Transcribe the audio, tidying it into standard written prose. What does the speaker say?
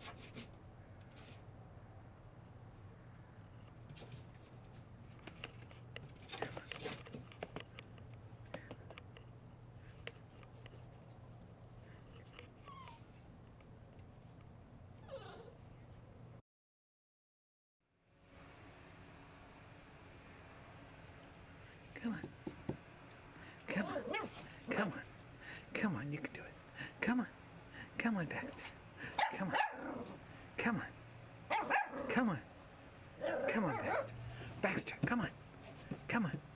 Come on. Come on. Come on. Come on, you can do it. Come on. Come on, Baxter. Come on. Come on. Come on. Come on, Baxter. Baxter, come on. Come on.